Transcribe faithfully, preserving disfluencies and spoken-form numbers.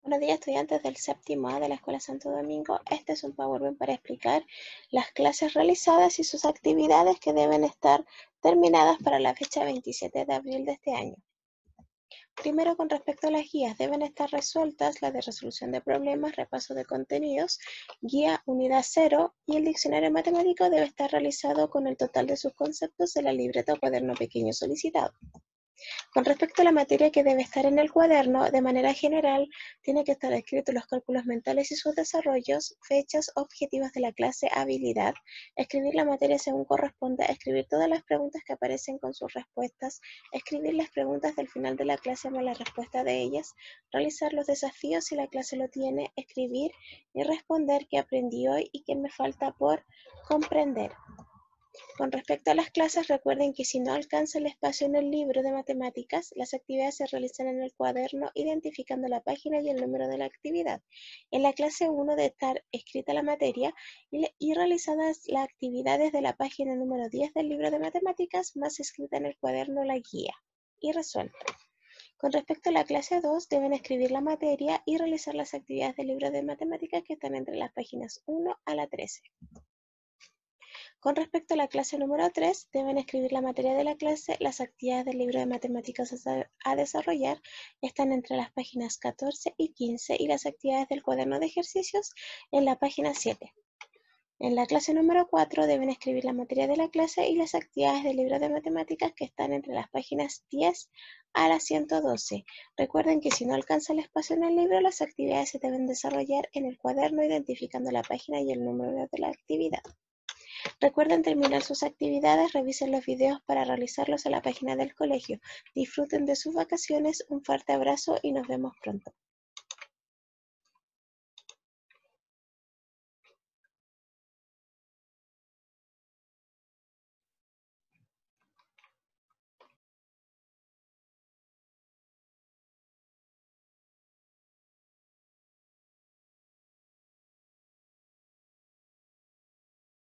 Buenos días, estudiantes del séptimo A de la Escuela Santo Domingo. Este es un PowerPoint para explicar las clases realizadas y sus actividades que deben estar terminadas para la fecha veintisiete de abril de este año. Primero, con respecto a las guías, deben estar resueltas las de resolución de problemas, repaso de contenidos, guía unidad cero y el diccionario matemático debe estar realizado con el total de sus conceptos de la libreta o cuaderno pequeño solicitado. Con respecto a la materia que debe estar en el cuaderno, de manera general, tiene que estar escritos los cálculos mentales y sus desarrollos, fechas, objetivos de la clase, habilidad, escribir la materia según corresponda, escribir todas las preguntas que aparecen con sus respuestas, escribir las preguntas del final de la clase más la respuesta de ellas, realizar los desafíos si la clase lo tiene, escribir y responder qué aprendí hoy y qué me falta por comprender. Con respecto a las clases, recuerden que si no alcanza el espacio en el libro de matemáticas, las actividades se realizan en el cuaderno identificando la página y el número de la actividad. En la clase uno debe estar escrita la materia y, y realizadas las actividades de la página número diez del libro de matemáticas, más escrita en el cuaderno la guía y resuelta. Con respecto a la clase dos, deben escribir la materia y realizar las actividades del libro de matemáticas que están entre las páginas uno a la trece. Con respecto a la clase número tres, deben escribir la materia de la clase. Las actividades del libro de matemáticas a desarrollar están entre las páginas catorce y quince y las actividades del cuaderno de ejercicios en la página siete. En la clase número cuatro deben escribir la materia de la clase y las actividades del libro de matemáticas que están entre las páginas diez a la ciento doce. Recuerden que si no alcanza el espacio en el libro, las actividades se deben desarrollar en el cuaderno identificando la página y el número de la actividad. Recuerden terminar sus actividades, revisen los videos para realizarlos en la página del colegio. Disfruten de sus vacaciones, un fuerte abrazo y nos vemos pronto.